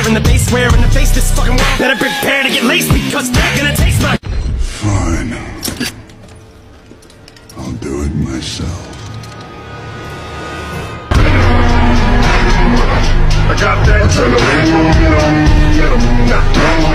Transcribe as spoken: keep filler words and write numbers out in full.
in the base, where in the face this fucking world. Better prepare to get laced because they're gonna taste my. Fine. I'll do it myself. I got that.